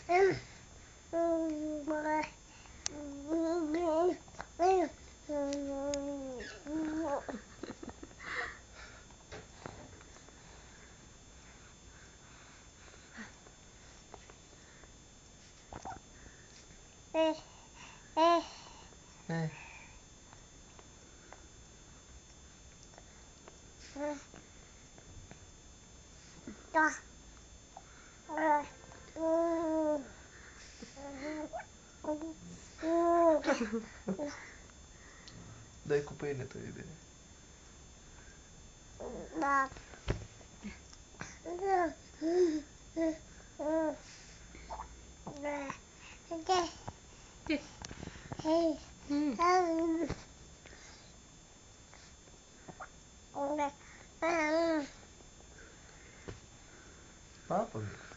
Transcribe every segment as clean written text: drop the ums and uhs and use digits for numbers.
Dai cu pâine tu idee. Da. Papă mic.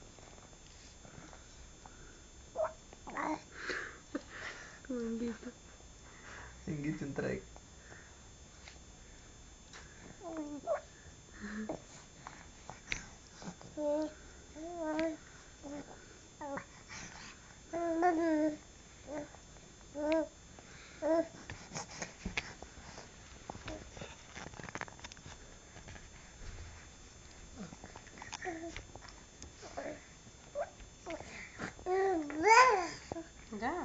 Cum înghită. Înghiți întreg. Da.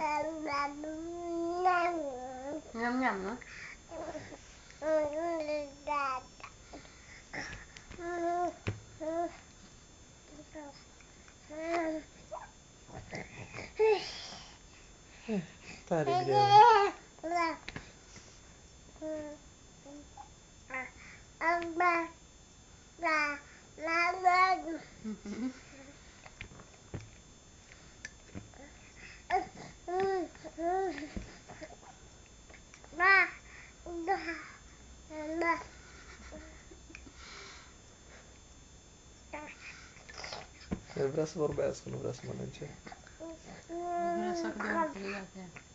Nham-nham, nu? Tare greu. El vrea să vorbească, nu vrea să mănânce. Vrea să facă de